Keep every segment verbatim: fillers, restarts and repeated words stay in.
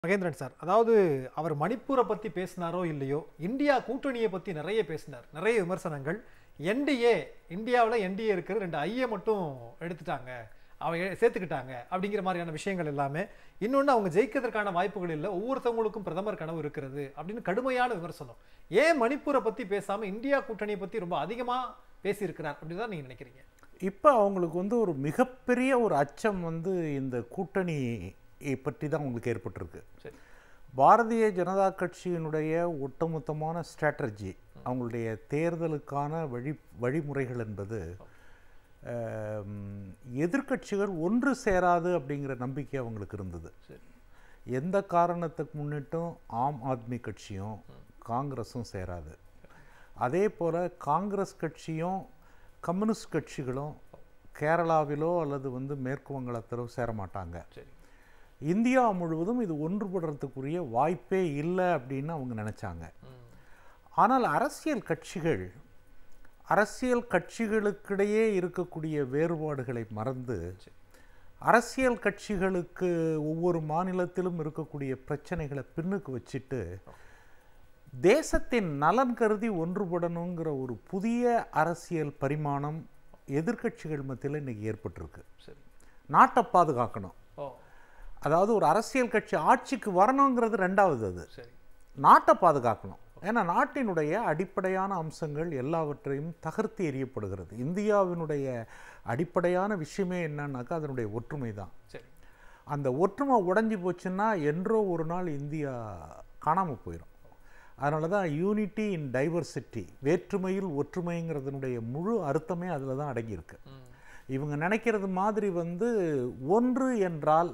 Mahendran sir, அதாவது அவர் மணிப்பூரை பத்தி பேசினாரோ இல்லையோ, இந்தியா கூட்டணியை பத்தி நிறைய பேசினார். நிறைய விமர்சனங்கள். என்டிஏ இந்தியாவில் என்டிஏ இருக்கிற ரெண்டு ஐஏ மட்டும் எடுத்துட்டாங்க, அவங்க சேர்த்துக்கிட்டாங்க அப்படிங்கிற மாதிரியான விஷயங்கள் எல்லாமே. இன்னொன்று, அவங்க ஜெயிக்கிறதுக்கான வாய்ப்புகள் இல்லை, ஒவ்வொருத்தவங்களுக்கும் பிரதமர் கனவு இருக்கிறது அப்படின்னு கடுமையான விமர்சனம். ஏன் மணிப்பூரை பற்றி பேசாமல் இந்தியா கூட்டணியை பற்றி ரொம்ப அதிகமாக பேசியிருக்கிறார் அப்படின்னு தான் நீங்கள் நினைக்கிறீங்க? இப்போ அவங்களுக்கு வந்து ஒரு மிகப்பெரிய ஒரு அச்சம் வந்து இந்த கூட்டணி பற்றி தான் அவங்களுக்கு ஏற்பட்டிருக்கு. சரி, பாரதிய ஜனதா கட்சியினுடைய ஒட்டுமொத்தமான ஸ்ட்ராட்டஜி, அவங்களுடைய தேர்தலுக்கான வழி வழிமுறைகள் என்பது எதிர்கட்சிகள் ஒன்று சேராது அப்படிங்கிற நம்பிக்கை அவங்களுக்கு இருந்தது. எந்த காரணத்துக்கு முன்னிட்டும் ஆம் ஆத்மி கட்சியும் காங்கிரஸும் சேராது. அதே போல் காங்கிரஸ் கட்சியும் கம்யூனிஸ்ட் கட்சிகளும் கேரளாவிலோ அல்லது வந்து மேற்கு வங்காளத்திலோ சேரமாட்டாங்க. இந்தியா முழுவதும் இது ஒன்றுபடுறதுக்குரிய வாய்ப்பே இல்லை அப்படின்னு அவங்க நினச்சாங்க. ஆனால் அரசியல் கட்சிகள் அரசியல் கட்சிகளுக்கிடையே இருக்கக்கூடிய வேறுபாடுகளை மறந்து, அரசியல் கட்சிகளுக்கு ஒவ்வொரு மாநிலத்திலும் இருக்கக்கூடிய பிரச்சனைகளை பின்னுக்கு வச்சுட்டு தேசத்தின் நலன் கருதி ஒன்றுபடணுங்கிற ஒரு புதிய அரசியல் பரிமாணம் எதிர்கட்சிகள் மத்தியில் இன்றைக்கி ஏற்பட்டிருக்கு. நாட்டை பாதுகாக்கணும், அதாவது ஒரு அரசியல் கட்சி ஆட்சிக்கு வரணுங்கிறது ரெண்டாவது. அது நாட்டை பாதுகாக்கணும். ஏன்னா நாட்டினுடைய அடிப்படையான அம்சங்கள் எல்லாவற்றையும் தகர்த்து எறியப்படுகிறது. இந்தியாவினுடைய அடிப்படையான விஷயமே என்னன்னாக்கா அதனுடைய ஒற்றுமை தான். அந்த ஒற்றுமை உடைஞ்சி போச்சுன்னா என்றோ ஒரு நாள் இந்தியா காணாமல் போயிடும். அதனால தான் யூனிட்டி இன் டைவர்சிட்டி, வேற்றுமையில் ஒற்றுமைங்கிறதுனுடைய முழு அர்த்தமே அதில் தான் அடங்கியிருக்கு. இவங்க நினைக்கிறது மாதிரி வந்து ஒன்று என்றால்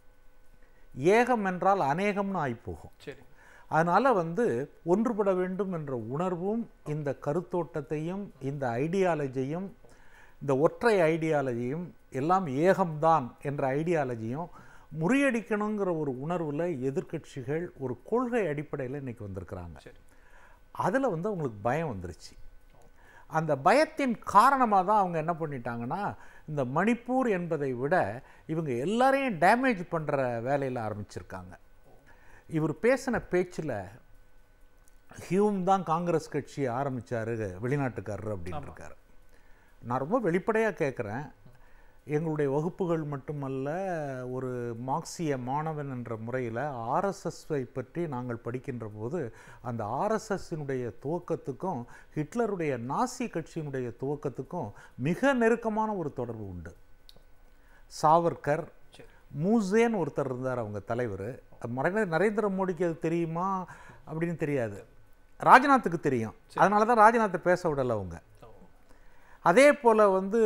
ஏகம் என்றால் அநேகம்னு ஆகிப்போகும். சரி, அதனால் வந்து ஒன்றுபட வேண்டும் என்ற உணர்வும் இந்த கருத்தோட்டத்தையும் இந்த ஐடியாலஜியும் இந்த ஒற்றை ஐடியாலஜியும் எல்லாம் ஏகம்தான் என்ற ஐடியாலஜியும் முறியடிக்கணுங்கிற ஒரு உணர்வில் எதிர்கட்சிகள் ஒரு கொள்கை அடிப்படையில் இன்றைக்கி வந்திருக்கிறாங்க. அதில் வந்து அவங்களுக்கு பயம் வந்துருச்சு. அந்த பயத்தின் காரணமாக தான் அவங்க என்ன பண்ணிட்டாங்கன்னா, இந்த மணிப்பூர் என்பதை விட இவங்க எல்லாரையும் டேமேஜ் பண்ணுற வேலையில் ஆரம்பிச்சிருக்காங்க. இவர் பேசின பேச்சில் ஹியூம் தான் காங்கிரஸ் கட்சியை ஆரம்பித்தார், வெளிநாட்டுக்காரர் அப்படின்னு இருக்கார். நான் ரொம்ப வெளிப்படையாக கேட்குறேன், எங்களுடைய வகுப்புகள் மட்டுமல்ல, ஒரு மார்க்சிய மாணவன் என்ற முறையில் ஆர்எஸ்எஸ்ஐ பற்றி நாங்கள் படிக்கின்ற போது அந்த ஆர்எஸ்எஸ்ஸினுடைய துவக்கத்துக்கும் ஹிட்லருடைய நாசி கட்சியினுடைய துவக்கத்துக்கும் மிக நெருக்கமான ஒரு தொடர்பு உண்டு. சாவர்கர், மூசேன்னு ஒருத்தர் இருந்தார் அவங்க தலைவர். மறைந்த நரேந்திர மோடிக்கு அது தெரியுமா அப்படின்னு தெரியாது, ராஜ்நாத்துக்கு தெரியும். அதனால தான் ராஜ்நாத்தை பேச விடலை அவங்க. அதே போல் வந்து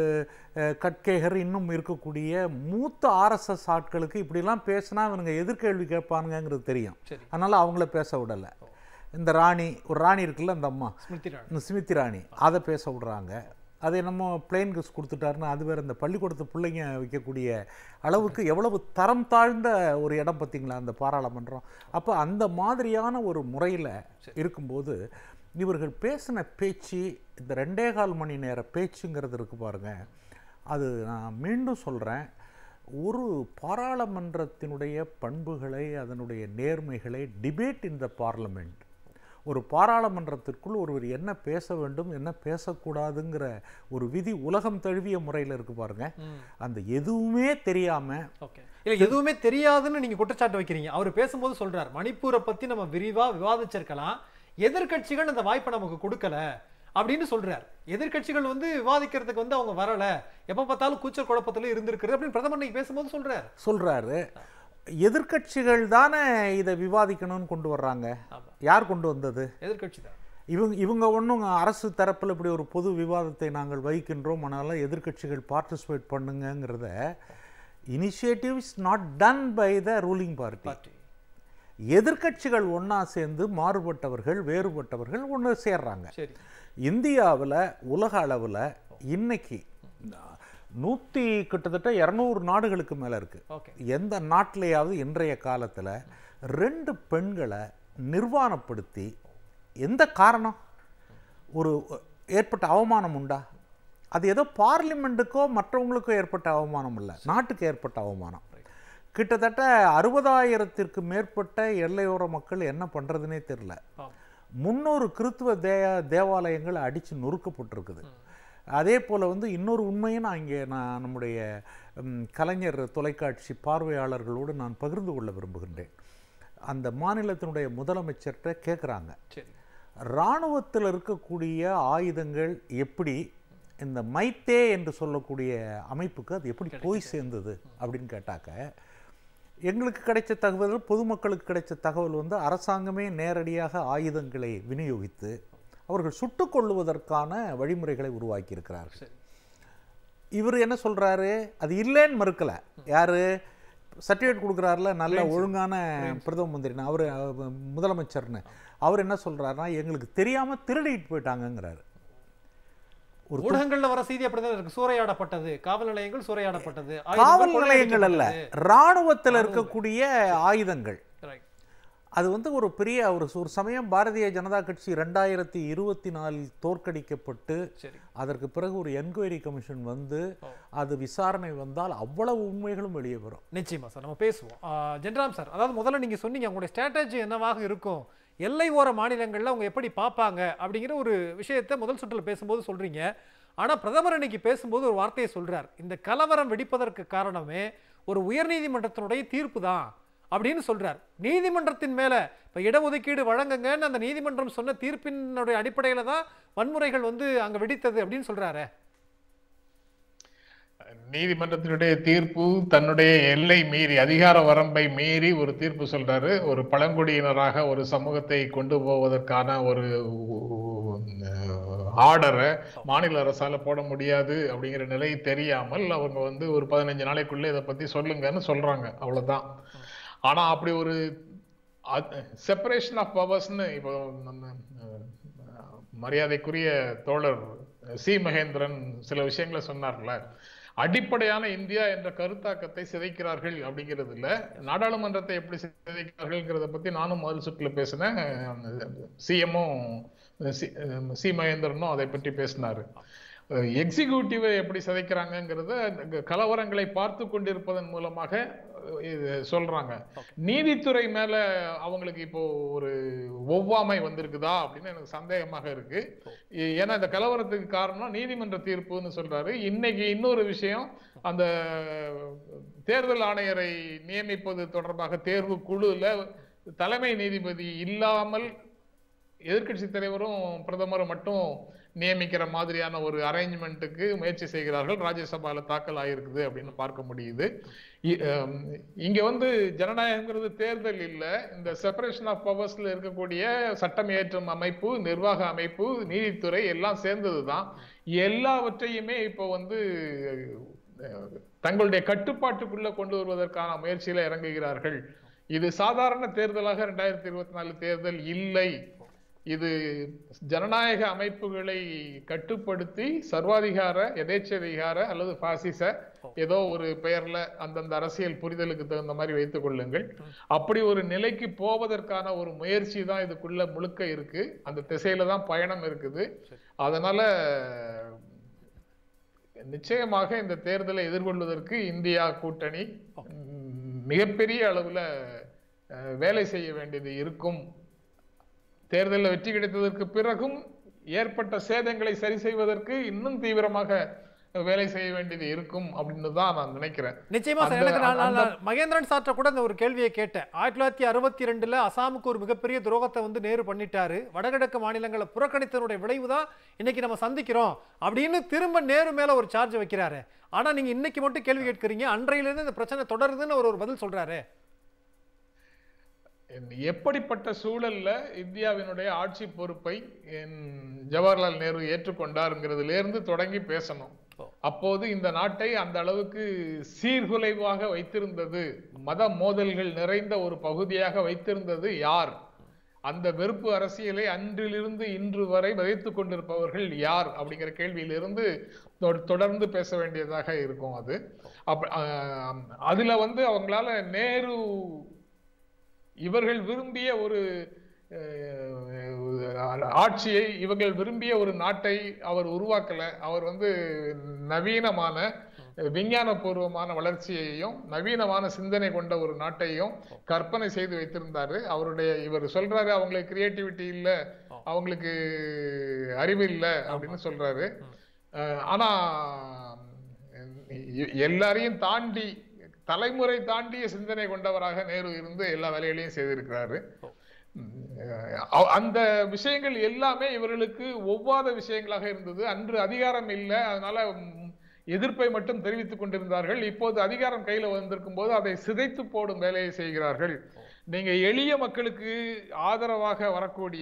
கட்கேகர் இன்னும் இருக்கக்கூடிய மூத்த ஆர்எஸ்எஸ் ஆட்களுக்கு இப்படிலாம் பேசினா இவனுங்க எதிர்கேள்வி கேட்பானுங்கிறது தெரியும். அதனால் அவங்கள பேச விடலை. இந்த ராணி, ஒரு ராணி இருக்குல்ல, அந்த அம்மா இந்த ஸ்மிருதி ராணி, அதை பேச விடுறாங்க. அதை நம்ம பிளெயின் கிஸ் கொடுத்துட்டாருன்னு அது வேறு இந்த பள்ளிக்கூடத்து பிள்ளைங்க வைக்கக்கூடிய அளவுக்கு எவ்வளவு தரம் தாழ்ந்த ஒரு இடம் பார்த்திங்களா அந்த பாராளுமன்றம். அப்போ அந்த மாதிரியான ஒரு முறையில் இருக்கும்போது இவர்கள் பேசின பேச்சு, இந்த ரெண்டே கால் மணி நேர பேச்சுங்கிறது இருக்குது பாருங்கள், அது நான் மீண்டும் சொல்கிறேன், ஒரு பாராளுமன்றத்தினுடைய பண்புகளை, அதனுடைய நேர்மைகளை, டிபேட் இன் த பார்லமெண்ட், ஒரு பாராளுமன்றத்திற்குள் ஒருவர் என்ன பேச வேண்டும் என்ன பேசக்கூடாதுங்கிற ஒரு விதி உலகம் தழுவிய முறையில் இருக்கு பாருங்க. அந்த எதுவுமே தெரியாம, இல்லை எதுவுமே தெரியாதுன்னு நீங்க குற்றச்சாட்டு வைக்கிறீங்க. அவர் பேசும்போது சொல்றார், மணிப்பூரை பத்தி நம்ம விரிவா விவாதிச்சிருக்கலாம், எதிர்கட்சிகள் அந்த வாய்ப்பை நமக்கு கொடுக்கல அப்படின்னு சொல்றார். எதிர்கட்சிகள் வந்து விவாதிக்கிறதுக்கு வந்து அவங்க வரல, எப்ப பார்த்தாலும் கூச்சல் குழப்பத்துல இருந்திருக்கிறது அப்படின்னு பிரதமர் நீங்க பேசும்போது சொல்றாரு சொல்றாரு எதிர்கட்சிகள் தானே இதை விவாதிக்கணும்னு கொண்டு வர்றாங்க. யார் கொண்டு வந்தது? எதிர்கட்சி தான். இவங்க இவங்க ஒன்றும் அரசு தரப்பில் இப்படி ஒரு பொது விவாதத்தை நாங்கள் வைக்கின்றோம், அதனால் எதிர்கட்சிகள் பார்ட்டிசிபேட் பண்ணுங்கிறத initiative is not done by the ruling party. எதிர்கட்சிகள் ஒன்றா சேர்ந்து மாறுபட்டவர்கள் வேறுபட்டவர்கள் ஒன்று சேர்றாங்க. இந்தியாவில் உலக அளவில் இன்னைக்கு நூற்றி கிட்டத்தட்ட இரநூறு நாடுகளுக்கு மேலே இருக்குது. எந்த நாட்டிலேயாவது இன்றைய காலத்தில் ரெண்டு பெண்களை நிர்வாணப்படுத்தி எந்த காரணம் ஒரு ஏற்பட்ட அவமானம் உண்டா? அது ஏதோ பார்லிமெண்ட்டுக்கோ மற்றவங்களுக்கோ ஏற்பட்ட அவமானம் இல்லை, நாட்டுக்கு ஏற்பட்ட அவமானம். கிட்டத்தட்ட அறுபதாயிரத்திற்கு மேற்பட்ட எல்லையோர மக்கள் என்ன பண்ணுறதுனே தெரில. முன்னூறு கிறித்துவ தே தேவாலயங்கள் அடித்து நொறுக்கப்பட்டிருக்குது. அதே போல் வந்து இன்னொரு உண்மையை நான் இங்கே நான் நம்முடைய கலைஞர் தொலைக்காட்சி பார்வையாளர்களோடு நான் பகிர்ந்து கொள்ள விரும்புகின்றேன். அந்த மாநிலத்தினுடைய முதலமைச்சர்கிட்ட கேட்குறாங்க, இராணுவத்தில் இருக்கக்கூடிய ஆயுதங்கள் எப்படி இந்த மைத்தே என்று சொல்லக்கூடிய அமைப்புக்கு அது எப்படி போய் சேர்ந்தது அப்படின்னு கேட்டாக்க, எங்களுக்கு கிடைச்ச தகவல், பொதுமக்களுக்கு கிடைச்ச தகவல் வந்து அரசாங்கமே நேரடியாக ஆயுதங்களை விநியோகித்து அவர்கள் சுட்டுக் கொள்ளுவதற்கான வழிமுறைகளை உருவாக்கி இருக்கிறார்கள். இவர் என்ன சொல்றாரு, அது இல்லைன்னு மறுக்கல. யாரு சர்டிஃபிகேட் கொடுக்குறாருல நல்ல ஒழுங்கான பிரதம மந்திரினா அவர் முதலமைச்சர்னு, அவர் என்ன சொல்றாருன்னா எங்களுக்கு தெரியாம திருடிட்டு போயிட்டாங்கிறாரு. ஒரு ஊடகங்கள்ல வர செய்தி அப்படிதான் இருக்கு. சூறையாடப்பட்டது, காவல் நிலையங்கள் சூறையாடப்பட்டது. காவல் நிலையங்கள் அல்ல, இராணுவத்தில் இருக்கக்கூடிய ஆயுதங்கள். அது வந்து ஒரு பெரிய ஒரு ஒரு சமயம் பாரதிய ஜனதா கட்சி ரெண்டாயிரத்தி இருபத்தி நாலில் தோற்கடிக்கப்பட்டு அதற்கு பிறகு ஒரு என்கொயரி கமிஷன் வந்து அது விசாரணை வந்தால் அவ்வளவு உண்மைகளும் வெளியே வரும். நிச்சயமா சார், நம்ம பேசுவோம். ஜென்ராம் சார், அதாவது முதல்ல நீங்க சொன்னீங்க உங்களுடைய ஸ்ட்ராட்டஜி என்னவாக இருக்கும், எல்லை ஓர மாநிலங்களில் அவங்க எப்படி பார்ப்பாங்க அப்படிங்கிற ஒரு விஷயத்தை முதல் சுற்றில் பேசும்போது சொல்றீங்க. ஆனால் பிரதமர் இன்னைக்கு பேசும்போது ஒரு வார்த்தையை சொல்றார், இந்த கலவரம் வெடிப்பதற்கு காரணமே ஒரு உயர்நீதிமன்றத்தினுடைய தீர்ப்பு தான் அப்படின்னு சொல்றார். நீதிமன்றத்தின் மேல இப்ப இடஒதுக்கீடு வழங்குங்கன்னு அந்த நீதிமன்றம் சொன்ன தீர்ப்பினுடைய அடிப்படையில தான் வன்முறைகள் வந்து அங்க வெடித்தது அப்படின்னு சொல்றாரு. நீதிமன்றத்தினுடைய தீர்ப்பு தன்னுடைய எல்லை மீறி, அதிகார வரம்பை மீறி ஒரு தீர்ப்பு சொல்றாரு. ஒரு பழங்குடியினராக ஒரு சமூகத்தை கொண்டு போவதற்கான ஒரு ஆர்டரை மாநில அரசால போட முடியாது அப்படிங்கிற நிலை தெரியாமல் அவங்க வந்து ஒரு பதினஞ்சு நாளைக்குள்ள இதை பத்தி சொல்லுங்கன்னு சொல்றாங்க, அவ்வளவுதான். ஆனா அப்படி ஒரு செப்பரேஷன் ஆஃப் பவர்ஸ்னு இப்போ மரியாதைக்குரிய தோழர் சி மகேந்திரன் சில விஷயங்களை சொன்னார்ல, அடிப்படையான இந்தியா என்ற கருத்தாக்கத்தை சிதைக்கிறார்கள் அப்படிங்கிறது இல்ல, நாடாளுமன்றத்தை எப்படி சிதைக்கிறார்கள்ங்கிறத பத்தி நானும் முதல் சுற்றுல பேசினேன். சிஎம்மும் சி மகேந்திரனும் அதை பற்றி பேசினாரு. எக்ஸிக்யூட்டிவை எப்படி சிதைக்கிறாங்கிறத கலவரங்களை பார்த்து கொண்டிருப்பதன் மூலமாக சொல்றாங்க. நீதித்துறை மேல அவங்களுக்கு இப்போ ஒரு ஒவ்வாமை வந்திருக்குதா அப்படின்னு எனக்கு சந்தேகமாக இருக்கு. ஏன்னா இந்த கலவரத்துக்கு காரணம் நீதிமன்ற தீர்ப்புன்னு சொல்றாரு. இன்னைக்கு இன்னொரு விஷயம், அந்த தேர்தல் ஆணையரை நியமிப்பது தொடர்பாக தேர்வு குழுல தலைமை நீதிபதி இல்லாமல் எதிர்கட்சி தலைவரும் பிரதமரும் மட்டும் நியமிக்கிற மாதிரியான ஒரு அரேஞ்ச்மெண்ட்டுக்கு முயற்சி செய்கிறார்கள். ராஜ்யசபால தாக்கல் ஆகிருக்குது அப்படின்னு பார்க்க முடியுது. இங்க வந்து ஜனநாயகம்ங்கிறது தேர்தல் இல்ல, இந்த செப்பரேஷன் ஆஃப் பவர்ஸ்ல இருக்கக்கூடிய சட்டம் இயற்றும் அமைப்பு, நிர்வாக அமைப்பு, நீதித்துறை எல்லாம் சேர்ந்ததுதான். எல்லாவற்றையுமே இப்போ வந்து தங்களுடைய கட்டுப்பாட்டுக்குள்ள கொண்டு வருவதற்கான முயற்சியில இறங்குகிறார்கள். இது சாதாரண தேர்தலாக இரண்டாயிரத்தி இருபத்தி நாலு தேர்தல் இல்லை. இது ஜனநாயக அமைப்புகளை கட்டுப்படுத்தி சர்வாதிகார, எதேச்சதிகார அல்லது பாசிச ஏதோ ஒரு பெயர்ல அந்தந்த அரசியல் புரிதலுக்கு தகுந்த மாதிரி வைத்துக் கொள்ளுங்கள், அப்படி ஒரு நிலைக்கு போவதற்கான ஒரு முயற்சி தான் இதுக்குள்ள முழுக்க இருக்கு. அந்த திசையில தான் பயணம் இருக்குது. அதனால நிச்சயமாக இந்த தேர்தலை எதிர்கொள்வதற்கு இந்தியா கூட்டணி மிகப்பெரிய அளவுல வேலை செய்ய வேண்டியது இருக்கும். தேர்தலில் வெற்றி கிடைத்ததற்கு பிறகும் ஏற்பட்ட சேதங்களை சரி செய்வதற்கு இன்னும் தீவிரமாக வேலை செய்ய வேண்டியது இருக்கும் அப்படின்னு தான் நான் நினைக்கிறேன். நிச்சயமா சார், எனக்கு நான் மகேந்திரன் சார்ட்ட கூட இந்த ஒரு கேள்வியை கேட்டேன். ஆயிரத்தி தொள்ளாயிரத்தி அறுபத்தி ரெண்டுல அசாமுக்கு ஒரு மிகப்பெரிய துரோகத்தை வந்து நேரு பண்ணிட்டாரு, வடகிழக்கு மாநிலங்களை புறக்கணித்தனுடைய விளைவு தான் இன்னைக்கு நம்ம சந்திக்கிறோம் அப்படின்னு திரும்ப நேரு மேல ஒரு சார்ஜ் வைக்கிறாரு. ஆனா நீங்க இன்னைக்கு மட்டும் கேள்வி கேட்கறீங்க, அன்றையிலிருந்து இந்த பிரச்சனை தொடருதுன்னு ஒரு ஒரு பதில் சொல்றாரு. எப்படிப்பட்ட சூழல்ல இந்தியாவினுடைய ஆட்சி பொறுப்பை ஜவஹர்லால் நேரு ஏற்றுக்கொண்டாருங்கிறதுல இருந்து தொடங்கி பேசணும். அப்போது இந்த நாட்டை அந்த அளவுக்கு சீர்குலைவாக வைத்திருந்தது, மத மோதல்கள் நிறைந்த ஒரு பகுதியாக வைத்திருந்தது யார்? அந்த வெறுப்பு அரசியலை அன்றிலிருந்து இன்று வரை விதைத்துக் கொண்டிருப்பவர்கள் யார் அப்படிங்கிற கேள்வியிலிருந்து தொடர்ந்து பேச வேண்டியதாக இருக்கும். அது அப்ப அதுல வந்து அவங்களால நேரு இவர்கள் விரும்பிய ஒரு ஆட்சியை, இவர்கள் விரும்பிய ஒரு நாட்டை அவர் உருவாக்கல. அவர் வந்து நவீனமான விஞ்ஞான பூர்வமான வளர்ச்சியையும் நவீனமான சிந்தனை கொண்ட ஒரு நாட்டையும் கற்பனை செய்து வைத்திருந்தாரு. அவருடைய இவர் சொல்றாரு அவங்களுக்கு கிரியேட்டிவிட்டி இல்ல, அவங்களுக்கு அறிவு இல்ல அப்படின்னு சொல்றாரு. ஆனா எல்லாரையும் தாண்டி தலைமுறை தாண்டிய சிந்தனை கொண்டவராக நேரு இருந்து எல்லா வேலைகளையும் செய்திருக்கிறாரு. அந்த விஷயங்கள் எல்லாமே இவர்களுக்கு ஒவ்வாத விஷயங்களாக இருந்தது. அன்று அதிகாரம் இல்லை, அதனால எதிர்ப்பை மட்டும் தெரிவித்துக் கொண்டிருந்தார்கள். இப்போது அதிகாரம் கையில வந்திருக்கும் போது அதை சிதைத்து போடும் வேலையை செய்கிறார்கள். நீங்க எளிய மக்களுக்கு ஆதரவாக வரக்கூடிய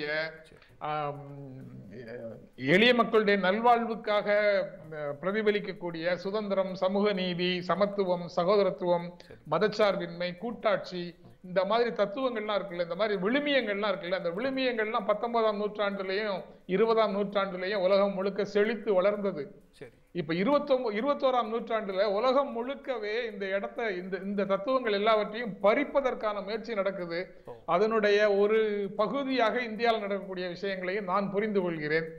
எளிய மக்களுடைய நல்வாழ்வுக்காக பிரதிபலிக்கக்கூடிய சுதந்திரம், சமூக நீதி, சமத்துவம், சகோதரத்துவம், மதச்சார்பின்மை, கூட்டாட்சி, இந்த மாதிரி தத்துவங்கள்லாம் இருக்குல்ல, இந்த மாதிரி விழுமியங்கள்லாம் இருக்குல்ல, அந்த விழுமியங்கள்லாம் பத்தொன்பதாம் நூற்றாண்டுலயும் இருபதாம் நூற்றாண்டுலயும் உலகம் முழுக்க செழித்து வளர்ந்தது. இப்ப இருபத்தொன்பது இருபத்தோராம் நூற்றாண்டுல உலகம் முழுக்கவே இந்த இடத்தை இந்த இந்த தத்துவங்கள் எல்லாவற்றையும் பறிப்பதற்கான முயற்சி நடக்குது. அதனுடைய ஒரு பகுதியாக இந்தியாவில் நடக்கக்கூடிய விஷயங்களையும் நான் புரிந்து கொள்கிறேன்.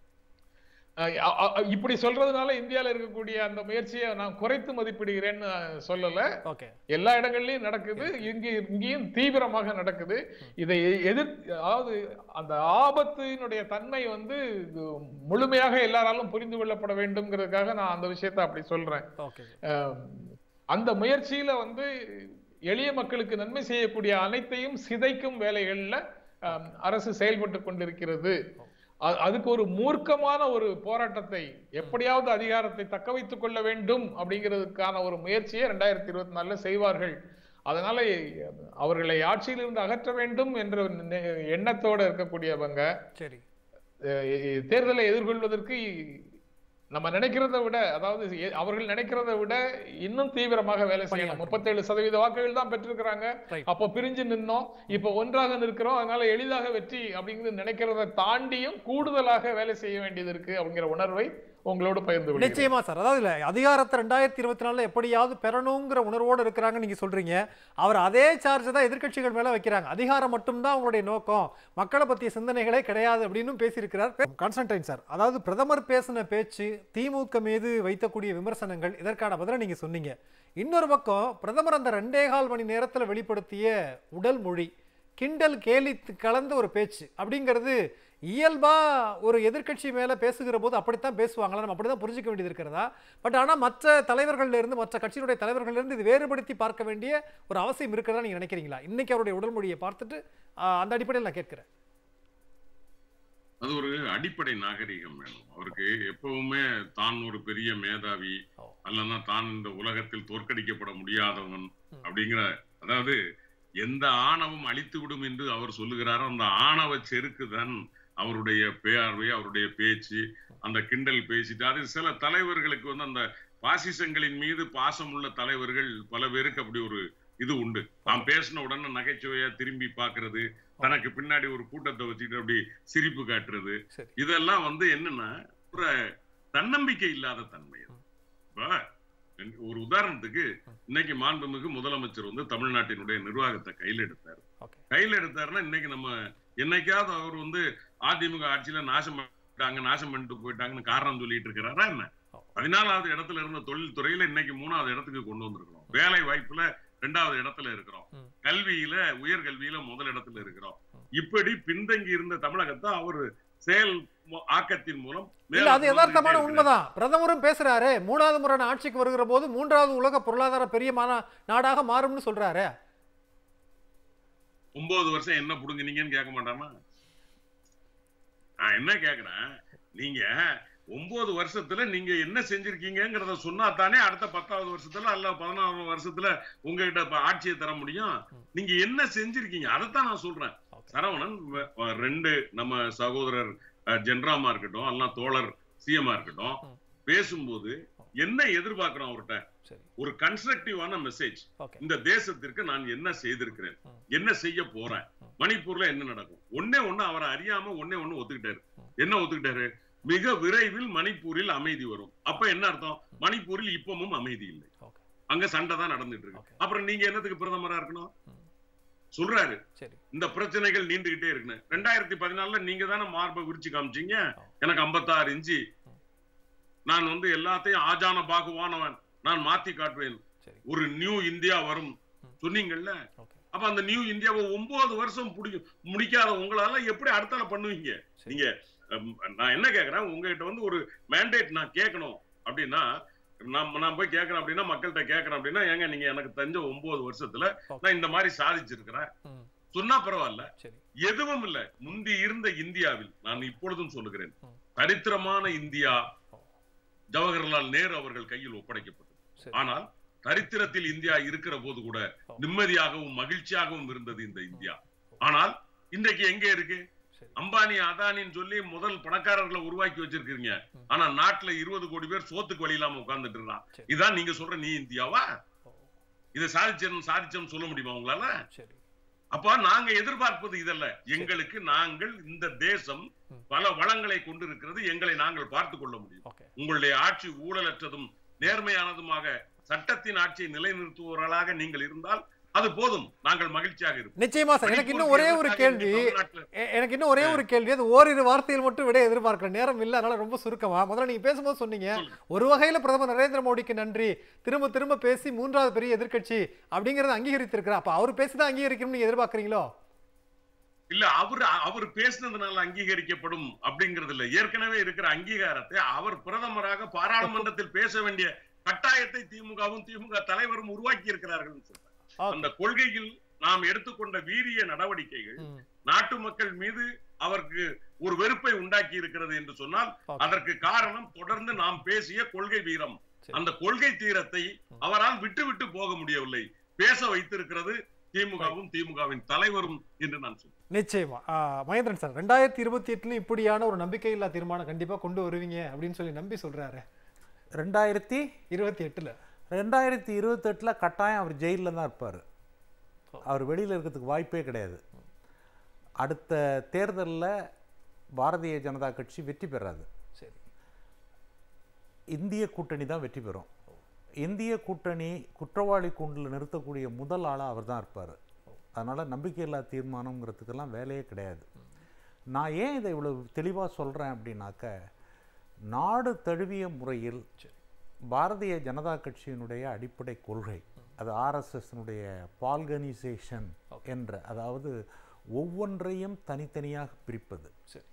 இப்படி சொல்றதுனால இந்தியாவில் இருக்கக்கூடிய அந்த முயற்சியை நான் குறைத்து மதிப்பிடுகிறேன்னு சொல்லல. எல்லா இடங்கள்லயும் நடக்குது, இங்க இங்கேயும் தீவிரமாக நடக்குது. இதை எதிர் அதாவது அந்த ஆபத்தினுடைய தன்மை வந்து முழுமையாக எல்லாராலும் புரிந்து கொள்ளப்பட வேண்டும்ங்கிறதுக்காக நான் அந்த விஷயத்தை அப்படி சொல்றேன். அந்த முயற்சியில வந்து எளிய மக்களுக்கு நன்மை செய்யக்கூடிய அனைத்தையும் சிதைக்கும் வேலைகள்ல அரசு செயல்பட்டு கொண்டிருக்கிறது. அதுக்கு ஒரு மூர்க்கமான ஒரு போராட்டத்தை, எப்படியாவது அதிகாரத்தை தக்க வைத்துக் கொள்ள வேண்டும் அப்படிங்கிறதுக்கான ஒரு முயற்சியை ரெண்டாயிரத்தி இருபத்தி நாலுல செய்வார்கள். அதனால அவர்களை ஆட்சியிலிருந்து அகற்ற வேண்டும் என்ற எண்ணத்தோட இருக்கக்கூடியவங்க தேர்தலை எதிர்கொள்வதற்கு நம்ம நினைக்கிறத விட, அதாவது அவர்கள் நினைக்கிறத விட இன்னும் தீவிரமாக வேலை செய்யணும். முப்பத்தேழு சதவீத வாக்குகள் தான் பெற்றிருக்கிறாங்க. அப்போ பிரிஞ்சு நின்னோம், இப்ப ஒன்றாக நிற்கிறோம், அதனால எளிதாக வெற்றி அப்படிங்கிறது நினைக்கிறத தாண்டியும் கூடுதலாக வேலை செய்ய வேண்டியது இருக்கு அப்படிங்கிற உணர்வை உங்களோட பகிர்ந்து கொள்கிறேன். நிச்சயமா சார். அதாவது அதிகாரத்தை ரெண்டாயிரத்தி இருபத்தி நாலுல எப்படியாவது பெறணுங்கிற உணர்வோடு இருக்கிறாங்க நீங்க சொல்றீங்க. அவர் அதே சார்ஜ் தான் எதிர்கட்சிகள் மேல வைக்கிறாங்க. அதிகாரம் மட்டும்தான் அவங்களுடைய நோக்கம், மக்களை பற்றிய சிந்தனைகளே கிடையாது அப்படின்னு பேசியிருக்கிறார் கான்ஸ்டன்டைன் சார். அதாவது பிரதமர் பேசின பேச்சு, திமுக மீது வைத்தக்கூடிய விமர்சனங்கள், இதற்கான பதிலை நீங்க சொன்னீங்க. இன்னொரு பக்கம் பிரதமர் அந்த ரெண்டே கால் மணி நேரத்தில் வெளிப்படுத்திய உடல் மொழி, கிண்டல் கேலி கலந்த ஒரு பேச்சு அப்படிங்கிறது இயல்பா ஒரு எதிர்கட்சி மேல பேசுகிற போது அப்படித்தான் பேசுவாங்களா, நம்ம அப்படிதான் புரிஞ்சுக்க வேண்டியது இருக்கிறதா? பட் ஆனா மற்ற தலைவர்கள்ல இருந்து, மற்ற கட்சியினுடைய தலைவர்கள்ல இருந்து இது வேறுபடுத்தி பார்க்க வேண்டிய ஒரு அவசியம் இருக்கிறதா நீங்க நினைக்கிறீங்களா? இன்னைக்கு அவருடைய உடல் மொழியை பார்த்துட்டு அந்த அடிப்படையில் நான் கேட்கிறேன். அது ஒரு அடிப்படை நாகரிகம் வேணும் அவருக்கு. எப்பவுமே தான் ஒரு பெரிய மேதாவி அல்லனா தான் இந்த உலகத்தில் தோற்கடிக்கப்பட முடியாதவன் அப்படிங்கிற, அதாவது எந்த ஆணவம் அழித்து விடும் என்று அவர் சொல்லுகிறாரோ அந்த ஆணவ செருக்குதான் அவருடைய பார்வை, அவருடைய பேச்சு, அந்த கிண்டல் பேசிட்டு. அது சில தலைவர்களுக்கு வந்து அந்த பாசிசங்களின் மீது பாசம் உள்ள தலைவர்கள் பல பேருக்கு அப்படி ஒரு இது உண்டு. தான் பேசின உடனே நகைச்சுவையா திரும்பி பாக்குறது, தனக்கு பின்னாடி ஒரு கூட்டத்தை வச்சுட்டு அப்படி சிரிப்பு காட்டுறது, இதெல்லாம் வந்து என்னன்னா ஒரு தன்னம்பிக்கை இல்லாத தன்மை. ஒரு உதாரணத்துக்கு இன்னைக்கு மாண்புமிகு முதலமைச்சர் வந்து தமிழ்நாட்டினுடைய நிர்வாகத்தை கையில் எடுத்தார். கையில் எடுத்தாருன்னா இன்னைக்கு நம்ம என்னைக்காவது அவர் வந்து அதிமுக ஆட்சியில நாசம் பண்ணிட்டாங்க, நாசம் பண்ணிட்டு போயிட்டாங்கன்னு காரணம் சொல்லிட்டு இருக்கிறாரா என்ன? பதினாலாவது இடத்துல இருந்த தொழில்துறையில இன்னைக்கு மூணாவது இடத்துக்கு கொண்டு வந்திருக்கிறோம். வேலை வாய்ப்புல ரெண்டாவது இடத்துல இருக்கிறோம். கல்வியில உயர்கல்வியில முதல் இடத்துல இருக்கிறோம். இப்படி பின்தங்கி இருந்த தமிழகத்தை அவர் செயல் ஆக்கத்தின் மூலம் அது யதார்த்தமான உண்மைதான். பிரதமரும் பேசுறாரு, மூணாவது முறை ஆட்சிக்கு வருகிற போது மூன்றாவது உலக பொருளாதார பெரிய நாடாக மாறும்னு சொல்றாரு. ஒன்பது வருஷம் என்ன புடுங்கினீங்கன்னு கேட்க மாட்டாமா? நான் என்ன கேக்குறேன், நீங்க ஒன்பது வருஷத்துல நீங்க என்ன செஞ்சிருக்கீங்கிறத சொன்னா தானே அடுத்த பத்தாவது வருஷத்துல அல்ல பதினாறு வருஷத்துல உங்ககிட்ட ஆட்சியை தர முடியும். நீங்க என்ன செஞ்சிருக்கீங்க அதைத்தான் நான் சொல்றேன். சரவணன் ரெண்டு நம்ம சகோதரர் ஜென்ராமா இருக்கட்டும், அல்ல தோழர் சிஎம்மா இருக்கட்டும், பேசும்போது என்ன எதிர்பார்க்கிறோம் அவர்கிட்ட? ஒரு கன்ஸ்ட்ரக்டிவான மெசேஜ். இந்த தேசத்திற்கு நான் என்ன செய்திருக்கிறேன், என்ன செய்ய போறேன், மணிப்பூர்ல என்ன நடக்கும். ஒன்னே ஒண்ணு அவரை அறியாம ஒன்னே ஒண்ணு ஒத்துக்கிட்டாரு. என்ன ஒத்துக்கிட்டாரு? மிக விரைவில் மணிப்பூரில் அமைதி வரும். அப்ப என்ன அர்த்தம்? மணிப்பூரில் இப்பவும் அமைதி இல்லை, அங்க சண்டை தான் நடந்துட்டு இருக்கு. அப்புறம் நீங்க என்னத்துக்கு பிரதமரா இருக்கணும் சொல்றாரு? இந்த பிரச்சனைகள் நீண்டுகிட்டே இருக்கு. ரெண்டாயிரத்தி பதினாலுல நீங்க தானே மார்பை விரிச்சு காமிச்சீங்க, எனக்கு ஐம்பத்தாறு இன்ச்சு, நான் வந்து எல்லாத்தையும் ஆஜான பாகுவானவன் நான் மாத்தி காட்டுவேன், ஒரு நியூ இந்தியா வரும் சொன்னீங்கல்ல. அப்ப அந்த நியூ இந்தியாவை ஒன்பது வருஷம் முடிக்காத உங்களால எப்படி அடுத்தால பண்ணுவீங்க நீங்க? நான் என்ன கேக்குறேன், உங்ககிட்ட வந்து ஒரு மேண்டேட் நான் கேட்கணும் அப்படின்னா, நான் நான் போய் கேட்கறேன் அப்படின்னா, மக்கள்கிட்ட கேட்கறேன் அப்படின்னா, ஏங்க நீங்க எனக்கு தெரிஞ்ச ஒன்பது வருஷத்துல நான் இந்த மாதிரி சாதிச்சிருக்கிறேன் சொன்னா பரவாயில்ல. எதுவும் இல்ல. முந்தி இருந்த இந்தியாவில் நான் இப்பொழுதும் சொல்லுகிறேன், தரித்திரமான இந்தியா ஜவஹர்லால் நேரு அவர்கள் கையில் ஒப்படைக்கப்பட்டது. ஆனால் தரித்திரத்தில் இந்தியா இருக்கிற போது கூட நிம்மதியாகவும் மகிழ்ச்சியாகவும் இருந்தது இந்த இந்தியா. ஆனால் இன்றைக்கு எங்க இருக்கு? அம்பானி அதானின்னு சொல்லி முதல் பணக்காரர்களை உருவாக்கி வச்சிருக்கீங்க. ஆனா நாட்டுல இருபது கோடி பேர் சோத்துக்கு வழி இல்லாம உட்கார்ந்துட்டு இருக்கான். இதான் நீங்க சொல்ற நீ இந்தியாவா? இதை சாதிச்சோம் சாதிச்சோம் சொல்ல முடியுமா உங்களால? அப்ப நாங்க எதிர்பார்ப்பது இதல்ல. எங்களுக்கு நாங்கள் இந்த தேசம் பல வளங்களை கொண்டிருக்கிறது, எங்களை நாங்கள் பார்த்து கொள்ள முடியும். உங்களுடைய ஆட்சி ஊழலற்றதும் நேர்மையானதுமாக சட்டத்தின் ஆட்சியை நிலைநிறுத்துவவர்களாக நீங்கள் இருந்தால் அது போதும், நாங்கள் மகிழ்ச்சியாக இருப்போம். நிச்சயமா சார். எனக்கு இன்னும் ஒரே ஒரு கேள்வி எனக்கு இன்னும் ஒரே ஒரு கேள்வி அது ஓரிரு வார்த்தையில் மட்டும் விட எதிர்பார்க்கிறேன், நேரம் இல்லை, அதனால ரொம்ப சுருக்கமா. முதல்ல நீங்க பேசும்போது சொன்னீங்க, ஒரு வகையில பிரதமர் நரேந்திர மோடிக்கு நன்றி, திரும்ப திரும்ப பேசி மூன்றாவது பெரிய எதிர்க்கட்சி அப்படிங்கறத அங்கீகரித்திருக்கிறார். அப்ப அவர் பேசிதான் அங்கீகரிக்கணும்னு நீங்க எதிர்பார்க்கறீங்களோ? இல்ல, அவர் அவர் பேசினதுனால அங்கீகரிக்கப்படும் அப்படிங்கிறது இல்ல. ஏற்கனவே இருக்கிற அங்கீகாரத்தை அவர் பிரதமராக பாராளுமன்றத்தில் பேச வேண்டிய கட்டாயத்தை திமுகவும் திமுக தலைவரும் உருவாக்கி இருக்கிறார்கள் சொல்றாங்க. அந்த கொள்கையில் நாம் எடுத்துக்கொண்ட வீரிய நடவடிக்கைகள் நாட்டு மக்கள் மீது அவருக்கு ஒரு வெறுப்பை உண்டாக்கி இருக்கிறது என்று சொன்னால் அதற்கு காரணம் தொடர்ந்து நாம் பேசிய கொள்கை வீரம். அந்த கொள்கை தீரத்தை அவரால் விட்டு விட்டு போக முடியவில்லை. பேச வைத்திருக்கிறது திமுகவும் திமுகவின் தலைவரும் என்று நான் சொல்றேன். நிச்சயமா. மகேந்திரன் சார், ரெண்டாயிரத்தி இருபத்தி எட்டுல இப்படியான ஒரு நம்பிக்கையில்லா தீர்மானம் கண்டிப்பா கொண்டு வருவீங்க அப்படின்னு சொல்லி நம்பி சொல்றாரு. ரெண்டாயிரத்தி இருபத்தி எட்டுல ரெண்டாயிரத்தி இருபத்தி எட்டுல கட்டாயம் அவர் ஜெயிலில் தான் இருப்பார். அவர் வெளியில் இருக்கிறதுக்கு வாய்ப்பே கிடையாது. அடுத்த தேர்தலில் பாரதிய ஜனதா கட்சி வெற்றி பெறாது. சரி, இந்திய கூட்டணி தான் வெற்றி பெறும். இந்திய கூட்டணி குற்றவாளி கூண்டில் நிறுத்தக்கூடிய முதல் ஆளாக அவர் தான் இருப்பார். அதனால் நம்பிக்கையில்லா தீர்மானம்ங்கிறதுக்கெல்லாம் வேலையே கிடையாது. நான் ஏன் இதை இவ்வளோ தெளிவாக சொல்கிறேன் அப்படின்னாக்க, நாடு தழுவிய முறையில் பாரதிய ஜனதா கட்சியினுடைய அடிப்படை கொள்கை, அது ஆர்எஸ்எஸ்னுடைய பால்கனைசேஷன் என்ற, அதாவது ஒவ்வொன்றையும் தனித்தனியாக பிரிப்பது,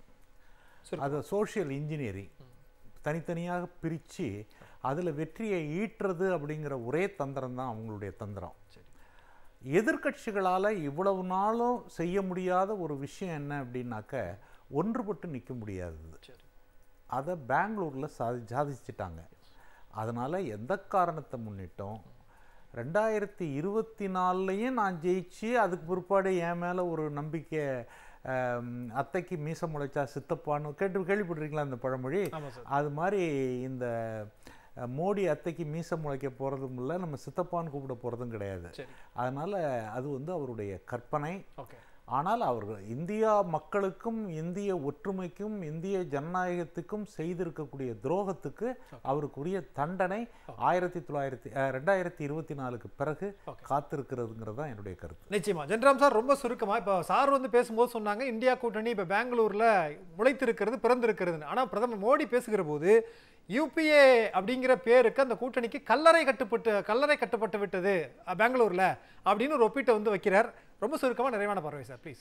அது சோஷியல் இன்ஜினியரிங், தனித்தனியாக பிரித்து அதில் வெற்றியை ஈட்டுறது அப்படிங்கிற ஒரே தந்திரம் தான் அவங்களுடைய தந்திரம். எதிர்கட்சிகளால் இவ்வளவு நாளும் செய்ய முடியாத ஒரு விஷயம் என்ன அப்படின்னாக்க, ஒன்றுபட்டு நிற்க முடியாதது. அதை பெங்களூரில் சாதி சாதிச்சிட்டாங்க. அதனால் எந்த காரணத்தை முன்னிட்டும் ரெண்டாயிரத்தி இருபத்தி நாலுலையும் நான் ஜெயிச்சு அதுக்கு பிற்பாடு என் மேலே ஒரு நம்பிக்கை, அத்தைக்கு மீசை முளைச்சா சித்தப்பான்னு கேட்டு கேள்விப்பட்டிருக்கீங்களா அந்த பழமொழி? அது மாதிரி இந்த மோடி அத்தைக்கு மீசை முளைக்க போகிறதும் இல்லை, நம்ம சித்தப்பான்னு கூப்பிட போகிறதும் கிடையாது. அதனால் அது வந்து அவருடைய கற்பனை. ஆனால் அவர்கள் இந்தியா மக்களுக்கும் இந்திய ஒற்றுமைக்கும் இந்திய ஜனநாயகத்துக்கும் செய்திருக்கக்கூடிய துரோகத்துக்கு அவருக்குரிய தண்டனை ஆயிரத்தி தொள்ளாயிரத்தி ரெண்டாயிரத்தி இருபத்தி நாலுக்கு பிறகு காத்திருக்கிறதுங்கிறது தான் என்னுடைய கருத்து. நிச்சயமா. ஜென்ராம் சார், ரொம்ப சுருக்கமாக இப்போ சார் வந்து பேசும்போது சொன்னாங்க இந்தியா கூட்டணி இப்போ பெங்களூரில் முளைத்திருக்கிறது பிறந்திருக்கிறதுன்னு. ஆனால் பிரதமர் மோடி பேசுகிற போது யூபிஏ அப்படிங்கிற பேருக்கு அந்த கூட்டணிக்கு கல்லறை கட்டுப்பட்டு கல்லறை கட்டப்பட்டு விட்டது பெங்களூரில் அப்படின்னு ஒரு ஒப்பீட்டை வந்து வைக்கிறார். ரொம்ப சுருக்கமாக நிறைவான பார்வை சார் ப்ளீஸ்.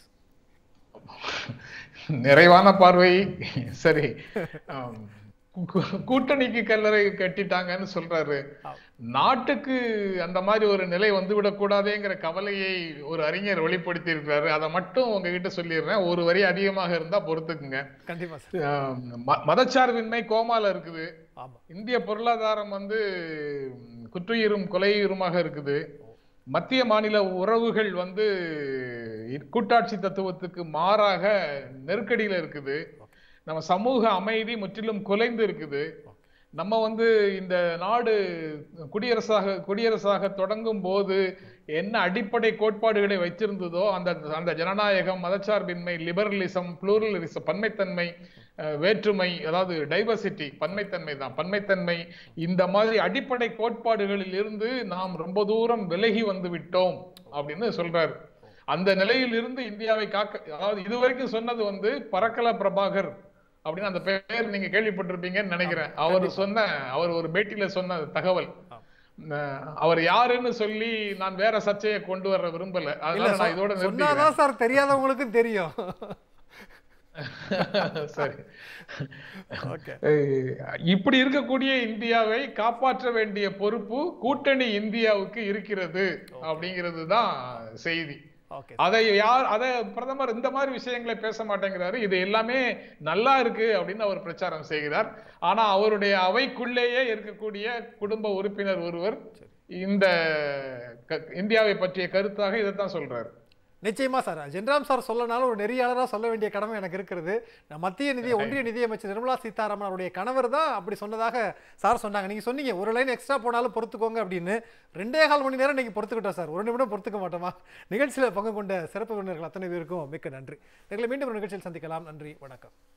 நிறைவான பார்வை சரி, கூட்டணிக்கு கல்லறை கட்டிட்டாங்கன்னு சொல்றாரு. நாட்டுக்கு அந்த மாதிரி ஒரு நிலை வந்து விடக்கூடாதுங்கிற கவலையை ஒரு அறிஞர் வெளிப்படுத்தி இருக்கிறாரு. அதை மட்டும் உங்ககிட்ட சொல்லிடுறேன், ஒரு வரி அதிகமாக இருந்தா பொறுத்துக்குங்க. மதச்சார்பின்மை கோமால இருக்குது. இந்திய பொருளாதாரம் வந்து குற்றுயிரும் கொலையுருமாக இருக்குது. மத்திய மாநில உறவுகள் வந்து கூட்டாட்சி தத்துவத்துக்கு மாறாக நெருக்கடியில இருக்குது. நம்ம சமூக அமைதி முற்றிலும் குலைந்து இருக்குது. நம்ம வந்து இந்த நாடு குடியரசாக குடியரசாக தொடங்கும் போது என்ன அடிப்படை கோட்பாடுகளை வைத்திருந்ததோ அந்த அந்த ஜனநாயகம், மதச்சார்பின்மை, லிபரலிசம், புளூரலிசம், பன்மைத்தன்மை, வேற்றுமை, அதாவது டைவர்சிட்டி, பன்மைத்தன்மை தான் பன்மைத்தன்மை, இந்த மாதிரி அடிப்படை கோட்பாடுகளில் இருந்து நாம் ரொம்ப தூரம் விலகி வந்து விட்டோம் அப்படின்னு சொல்றாரு. அந்த நிலையில் இருந்து இந்தியாவை காக்க, அதாவது இதுவரைக்கும் சொன்னது வந்து பரக்கல பிரபாகர் அப்படின்னு அந்த பேர் நீங்க கேள்விப்பட்டிருப்பீங்கன்னு நினைக்கிறேன். அவர் சொன்ன அவர் ஒரு பேட்டியில சொன்ன தகவல் அவர் யாருன்னு சொல்லி நான் வேற சர்ச்சையை கொண்டு வர விரும்பல. அதனால நான் இதோட நிறுத்திக்கிறேன் சார். தெரியாதவங்களுக்கும் தெரியும். சரி, இப்படி இருக்கக்கூடிய இந்தியாவை காப்பாற்ற வேண்டிய பொறுப்பு கூட்டணி இந்தியாவுக்கு இருக்கிறது அப்படிங்கிறது தான் செய்தி. அதை யார் அதை பிரதமர் இந்த மாதிரி விஷயங்களை பேச மாட்டேங்கிறாரு. இது எல்லாமே நல்லா இருக்கு அப்படின்னு அவர் பிரச்சாரம் செய்கிறார். ஆனா அவருடைய அவைக்குள்ளேயே இருக்கக்கூடிய குடும்ப உறுப்பினர் ஒருவர் இந்த இந்தியாவை பற்றிய கருத்தாக இதைத்தான் சொல்றாரு. நிச்சயமா சார். ஜென்ராம் சார் சொல்லனாலும் ஒரு நெறியாளராக சொல்ல வேண்டிய கடமை எனக்கு இருக்கிறது. மத்திய நிதி ஒன்றிய நிதியமைச்சர் நிர்மலா சீதாராமன் அவருடைய கணவர் தான் அப்படி சொன்னதாக சார் சொன்னாங்க. நீங்க சொன்னீங்க ஒரு லைன் எக்ஸ்ட்ரா போனாலும் பொறுத்துக்கோங்க அப்படின்னு. ரெண்டே கால் மணி நேரம் நீங்க பொறுத்துக்கிட்டோம் சார். ஒரு நிமிடம் பொறுத்துக்க மாட்டோமா? நிகழ்ச்சியில் பங்கு கொண்ட சிறப்பு விருந்தினர்கள் அத்தனை பேருக்கும் மிக்க நன்றி. எங்களை மீண்டும் ஒரு நிகழ்ச்சியில் சந்திக்கலாம். நன்றி, வணக்கம்.